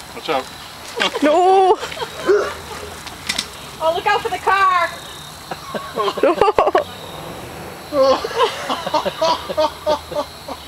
Watch out. No! Oh, look out for the car! No!